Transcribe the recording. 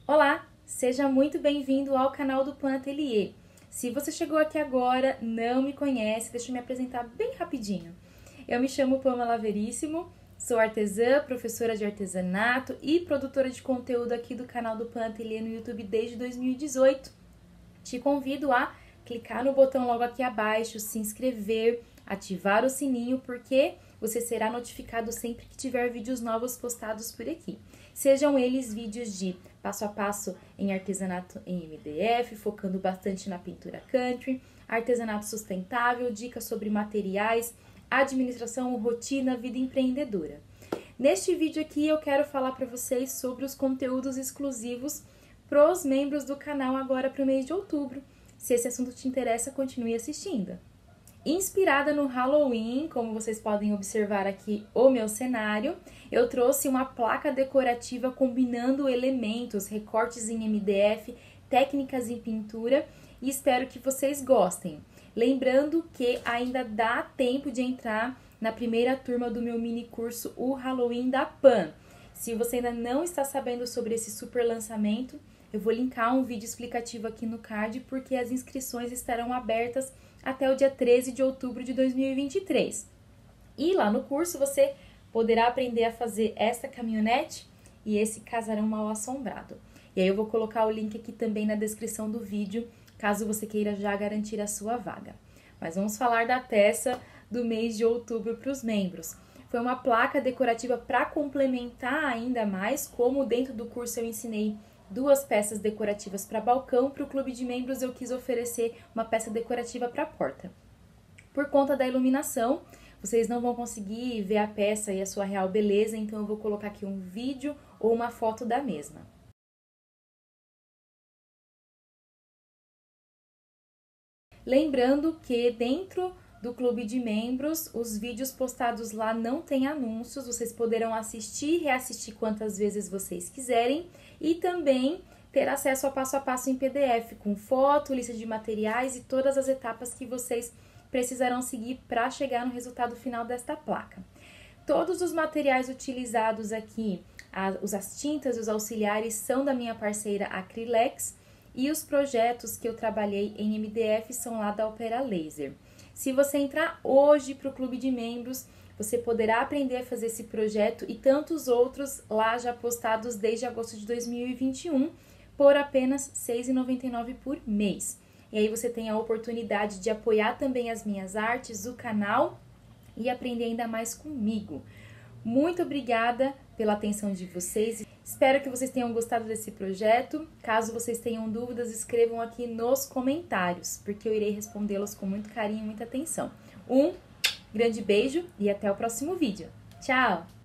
Olá, seja muito bem-vindo ao canal do Pan Atelier. Se você chegou aqui agora, não me conhece, deixa eu me apresentar bem rapidinho. Eu me chamo Pamela Veríssimo, sou artesã, professora de artesanato e produtora de conteúdo aqui do canal do Pan Atelier no YouTube desde 2018. Te convido a clicar no botão logo aqui abaixo, se inscrever, ativar o sininho, porque você será notificado sempre que tiver vídeos novos postados por aqui. Sejam eles vídeos de passo a passo em artesanato em MDF, focando bastante na pintura country, artesanato sustentável, dicas sobre materiais, administração, rotina, vida empreendedora. Neste vídeo aqui eu quero falar para vocês sobre os conteúdos exclusivos para os membros do canal agora para o mês de outubro. Se esse assunto te interessa, continue assistindo. Inspirada no Halloween, como vocês podem observar aqui o meu cenário, eu trouxe uma placa decorativa combinando elementos, recortes em MDF, técnicas em pintura e espero que vocês gostem. Lembrando que ainda dá tempo de entrar na primeira turma do meu mini curso O Halloween da Pan. Se você ainda não está sabendo sobre esse super lançamento, eu vou linkar um vídeo explicativo aqui no card porque as inscrições estarão abertas até o dia 13 de outubro de 2023. E lá no curso você poderá aprender a fazer essa caminhonete e esse casarão mal assombrado. E aí eu vou colocar o link aqui também na descrição do vídeo, caso você queira já garantir a sua vaga. Mas vamos falar da peça do mês de outubro para os membros. Foi uma placa decorativa para complementar ainda mais, como dentro do curso eu ensinei duas peças decorativas para balcão, para o clube de membros eu quis oferecer uma peça decorativa para a porta. Por conta da iluminação, vocês não vão conseguir ver a peça e a sua real beleza, então eu vou colocar aqui um vídeo ou uma foto da mesma. Lembrando que dentro do clube de membros, os vídeos postados lá não tem anúncios, vocês poderão assistir e reassistir quantas vezes vocês quiserem e também ter acesso ao passo a passo em PDF, com foto, lista de materiais e todas as etapas que vocês precisarão seguir para chegar no resultado final desta placa. Todos os materiais utilizados aqui, as tintas e os auxiliares são da minha parceira Acrylex e os projetos que eu trabalhei em MDF são lá da Opera Laser. Se você entrar hoje para o clube de membros, você poderá aprender a fazer esse projeto e tantos outros lá já postados desde agosto de 2021 por apenas R$ 6,99 por mês. E aí você tem a oportunidade de apoiar também as minhas artes, o canal e aprender ainda mais comigo. Muito obrigada pela atenção de vocês. Espero que vocês tenham gostado desse projeto. Caso vocês tenham dúvidas, escrevam aqui nos comentários, porque eu irei respondê-los com muito carinho e muita atenção. Um grande beijo e até o próximo vídeo. Tchau!